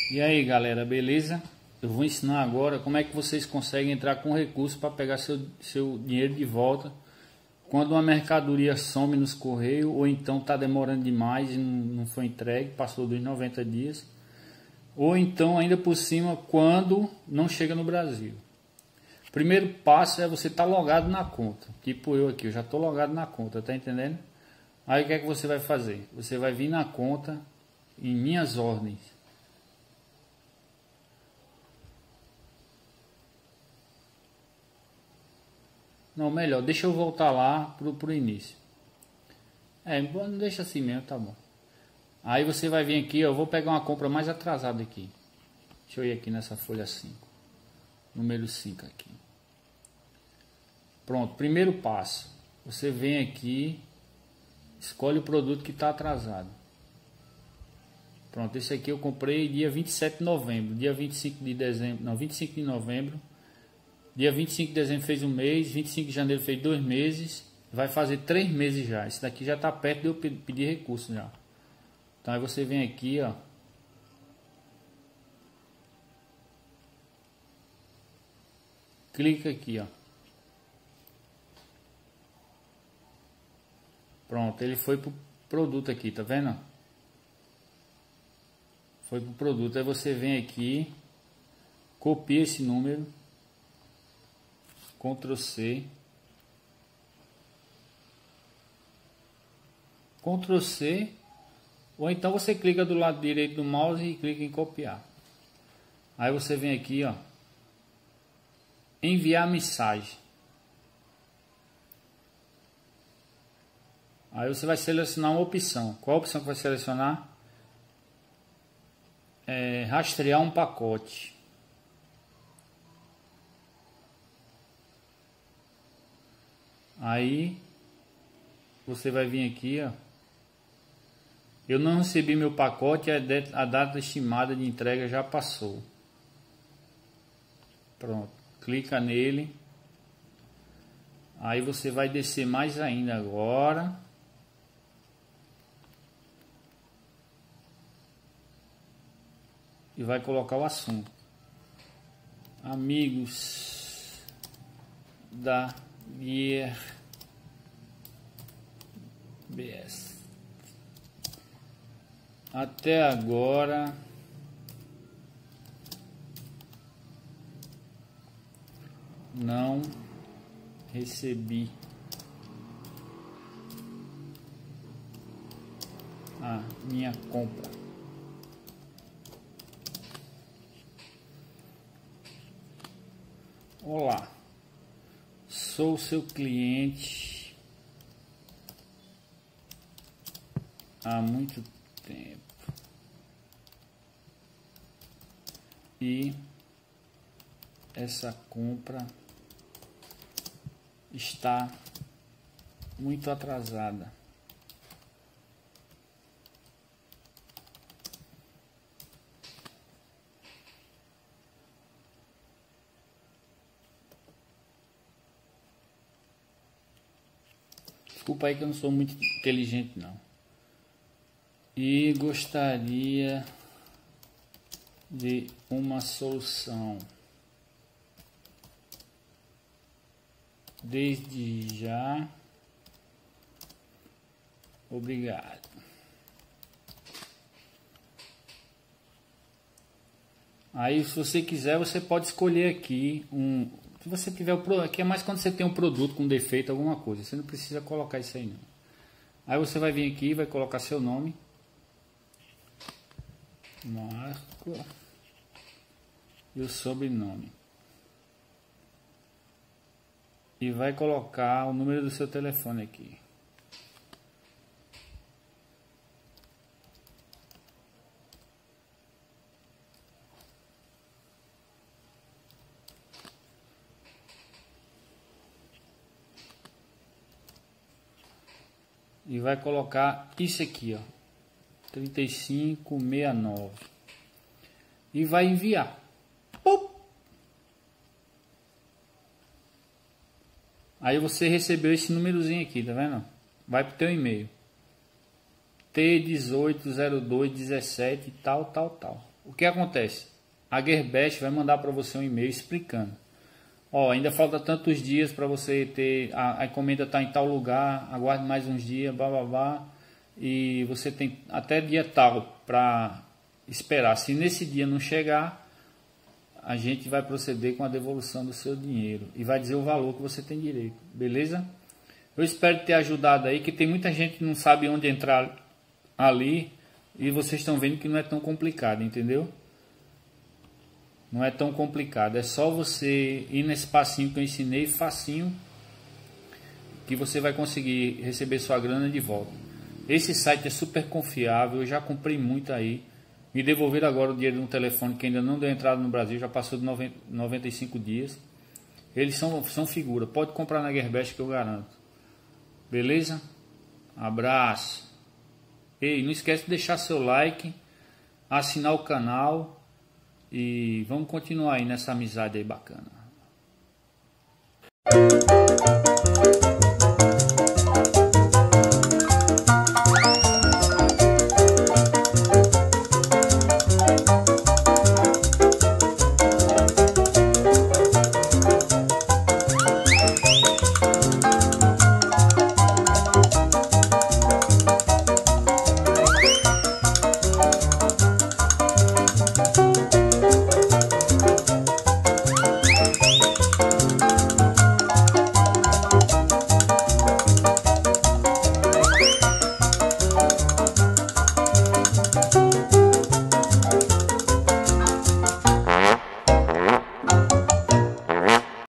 E aí galera, beleza? Eu vou ensinar agora como é que vocês conseguem entrar com recurso para pegar seu dinheiro de volta quando uma mercadoria some nos correios ou então está demorando demais e não foi entregue, passou dos 90 dias, ou então ainda por cima quando não chega no Brasil. O primeiro passo é você estar logado na conta, tipo eu aqui, eu já estou logado na conta, tá entendendo? Aí o que é que você vai fazer? Você vai vir na conta em minhas ordens. Não, melhor, deixa eu voltar lá pro início. Não deixa assim mesmo, tá bom. Aí você vai vir aqui, eu vou pegar uma compra mais atrasada aqui. Deixa eu ir aqui nessa folha 5. Número 5 aqui. Pronto, primeiro passo. Você vem aqui, escolhe o produto que está atrasado. Pronto, esse aqui eu comprei dia 27 de novembro. Dia 25 de dezembro, não, 25 de novembro. Dia 25 de dezembro fez um mês, 25 de janeiro fez 2 meses, vai fazer 3 meses já. Esse daqui já está perto de eu pedir recurso já. Então aí você vem aqui, ó. Clica aqui, ó. Pronto, ele foi pro produto aqui, tá vendo? Foi pro produto, aí você vem aqui, copia esse número. Ctrl C, Ctrl C, ou então você clica do lado direito do mouse e clica em copiar. Aí você vem aqui, ó, enviar mensagem. Aí você vai selecionar uma opção. Qual a opção que vai selecionar? Rastrear um pacote. Aí você vai vir aqui, ó. Eu não recebi meu pacote, a data estimada de entrega já passou. Pronto, clica nele. Aí você vai descer mais ainda agora. E vai colocar o assunto. Amigos da Gear BS. Até agora não recebi a minha compra. Olá, sou seu cliente há muito tempo e essa compra está muito atrasada. Desculpa aí que eu não sou muito inteligente não. E gostaria de uma solução. Desde já. Obrigado. Aí se você quiser, você pode escolher aqui se você tiver aqui é mais quando você tem um produto com defeito, alguma coisa. Você não precisa colocar isso aí não. Aí você vai vir aqui e vai colocar seu nome. Marco. E o sobrenome. E vai colocar o número do seu telefone aqui. E vai colocar isso aqui, ó, 3569. E vai enviar. Pum! Aí você recebeu esse númerozinho aqui, tá vendo? Vai pro teu e-mail. T180217 tal. O que acontece? A Gearbest vai mandar para você um e-mail explicando. Ó, ainda falta tantos dias para você ter, a encomenda está em tal lugar, aguarde mais uns dias, blá, e você tem até dia tal para esperar. Se nesse dia não chegar, a gente vai proceder com a devolução do seu dinheiro e vai dizer o valor que você tem direito, beleza? Eu espero ter ajudado aí, que tem muita gente que não sabe onde entrar ali e vocês estão vendo que não é tão complicado, entendeu? Não é tão complicado, é só você ir nesse passinho que eu ensinei, facinho, que você vai conseguir receber sua grana de volta. Esse site é super confiável, eu já comprei muito aí. Me devolveram agora o dinheiro de um telefone que ainda não deu entrada no Brasil, já passou de 95 dias. Eles são figura, pode comprar na Gearbest que eu garanto. Beleza? Abraço. Ei, não esquece de deixar seu like, assinar o canal. E vamos continuar aí nessa amizade aí bacana.